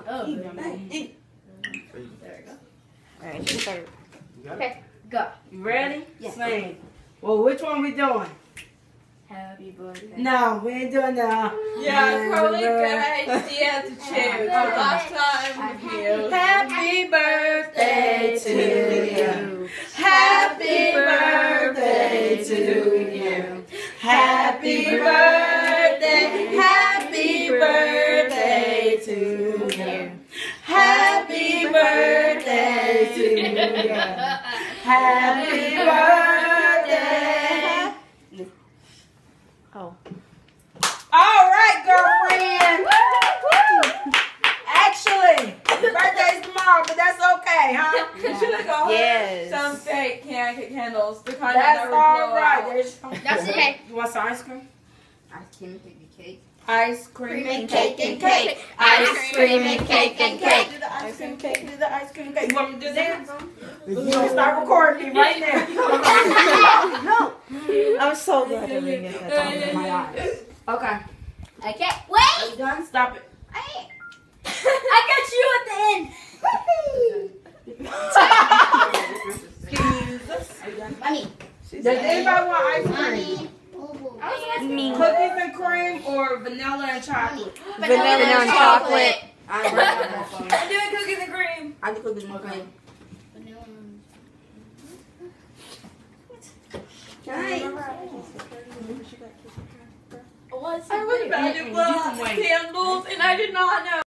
Oh, There we go. Alright, you start. Okay, go. You ready? Yes. Sing. Well, which one we doing? Happy birthday. No, we ain't doing that. Yeah, it's probably a good idea to choose. Last time with you. Happy birthday to you. Happy birthday to you. Happy birthday. Happy birthday to you. Happy birthday to you. Happy birthday. Oh. All right, girlfriend. Actually, your birthday's tomorrow, but that's okay, huh? You should have got Yes. some fake candles. The kind That's that never all blow right. out. There's That's okay. You want some ice cream? Ice cream and cake. Ice cream and cake and cake. Ice cream and cake and cake. Do the ice cream cake. Do the ice cream cake. You want me to do that? You can start recording me right now. No. I'm so glad I didn't get that out of my eyes. Okay. Okay. Are Wait! you done? Stop it. I got you at the end. Excuse us. Money. Does anybody want ice cream? Money. Me. Cookies and cream or vanilla and chocolate? Vanilla and chocolate. I'm doing cookies and cream. I do cookies and cream. I was about to blow out the candles and I did not know.